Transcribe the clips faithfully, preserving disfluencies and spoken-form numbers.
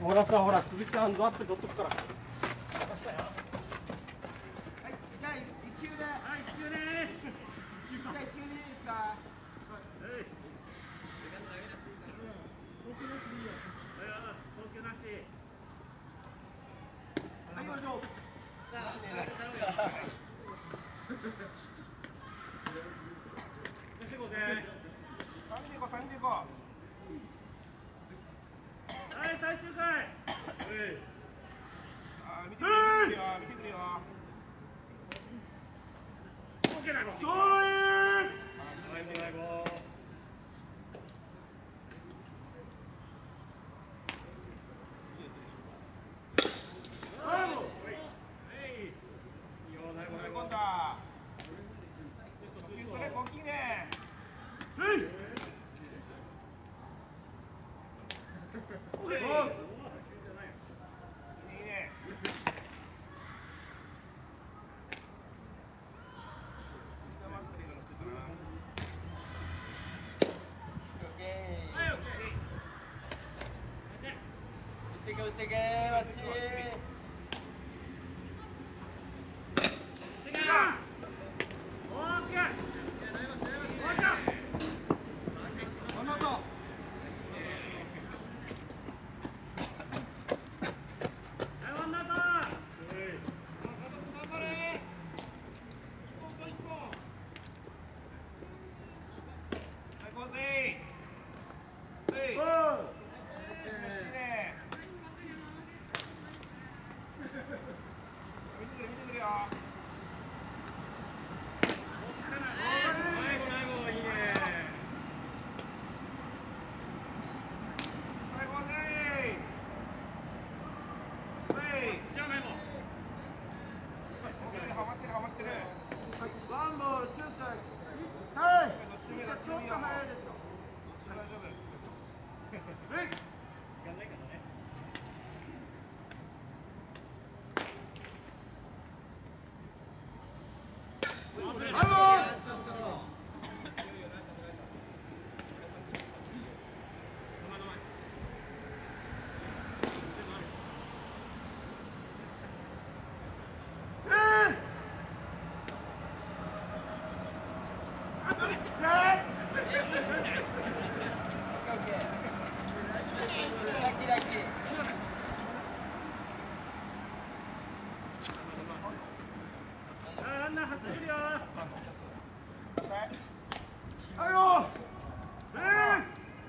ほらさ、ほら、鈴木さん、ドアップ取っとくから。 はい、じゃあ一球で。 はい、一球です。 じゃあ一球でいいですか。はい。 送球なしでいいよ。送球なし。 はい、行きましょう。 さあ、頼むよ。 三でいこう、三でいこう。 はい、最終回。 あー、見てくれよ、見てくれよ。 オッケーだよ。 ゴールイン。 最後、最後。 打ってけー、バッチー。ワンボール、ツーストライク。はい。ちょっと早いですよ。大丈夫。はい。時間ないからね。ランナー走ってるよ。はいよ。ええ。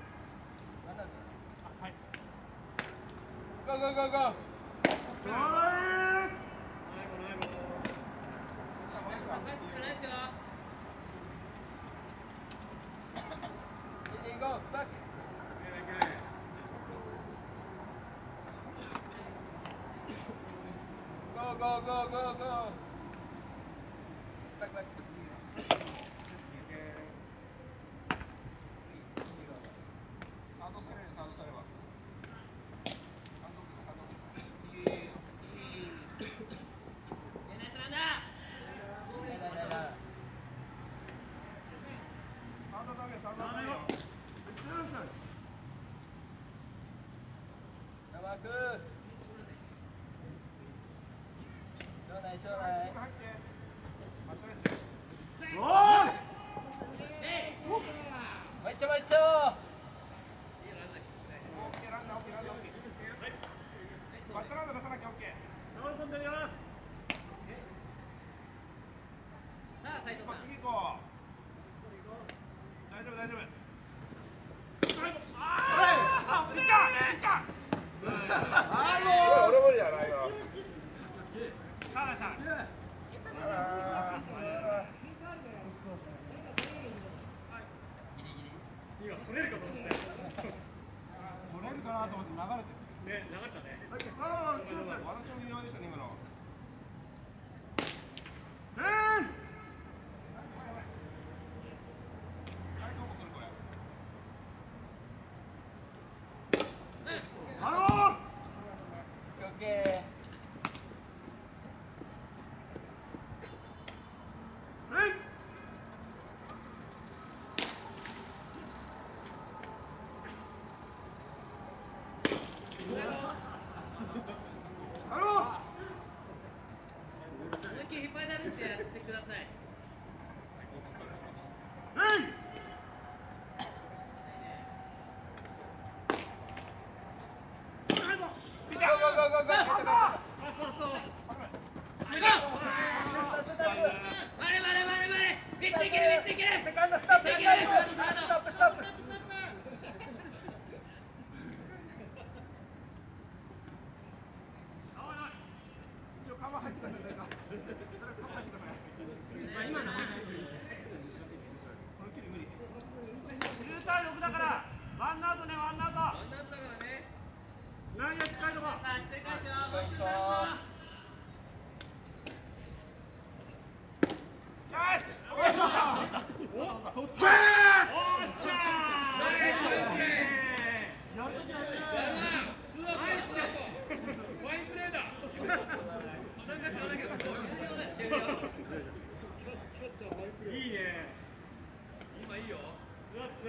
ゴーゴーゴーゴー。それ。Go, back. Go, go, go, go, go. Back, back. Bagus. Shorai, shorai. Gol! Baca, baca. Oke, randa, oke, randa, oke. Baca randa, dasar lagi, oke.次行こう、次行こう。大丈夫、大丈夫。あー、めっちゃ、めっちゃ。あー、俺無理やな、今。さあ、さあ。 ギリギリ。 今取れるかと思って。 取れるかなと思って流れてる。 ね、流れたね。 ああ、そうですね。私の微妙でしたね、今の。えー。 Okay. Hey!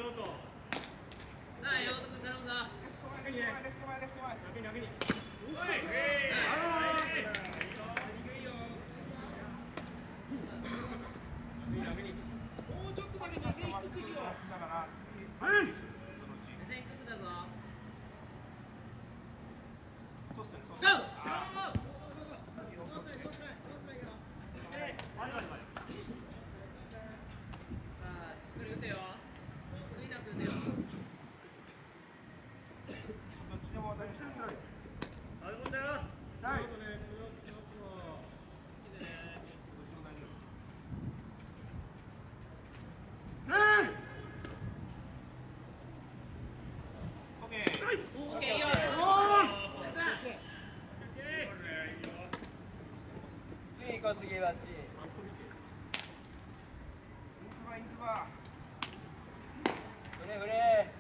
もうちょっとだけ目線低くしよう。 はい。 そうっすね、そうっすね。 次行こう次はあっち。フレフレ。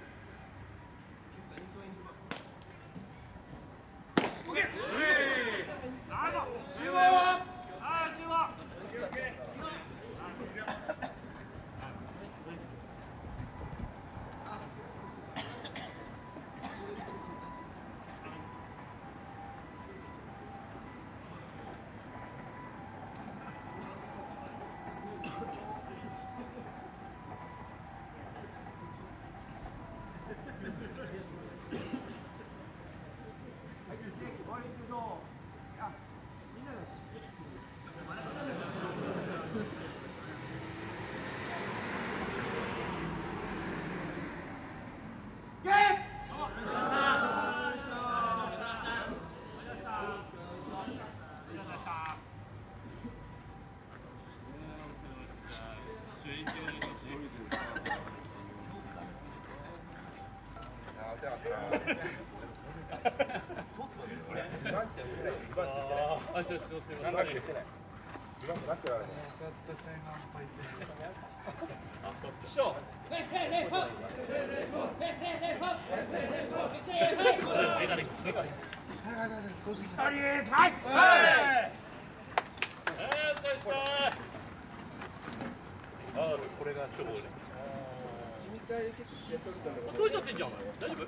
取れちゃってんじゃん、お前。大丈夫？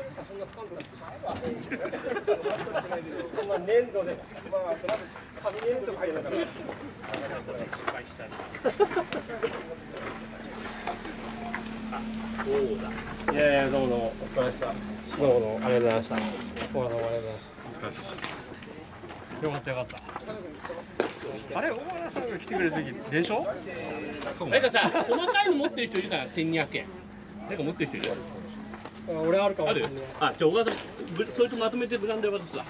そんな粘土で、まあ、その紙粘土入るから。 失敗したり。あ、そうだ。いやいや、どうもどうも、お疲れ様でした。どうもどうも、ありがとうございました。どうもどうもありがとうございました。お疲れ様です。よかったよかった。あれ、小原さんが来てくれるとき、連勝？なんかさ、細かいの持ってる人いるから、千二百円。なんか持ってる人いる？ 俺あるかもしれない。 あ、じゃあ小川さん、それとまとめてブランドで渡すわ。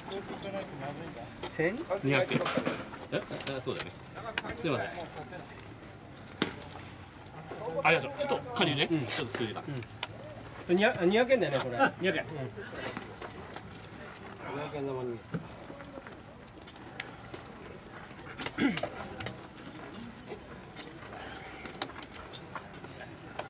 千？ 二百円。え、あ、そうだよね。すみません。ありがとう。ちょっと借りるね。うん、ちょっと数字が。 うん。二百二百円だよねこれ。 あ、二百円。 二百円玉に。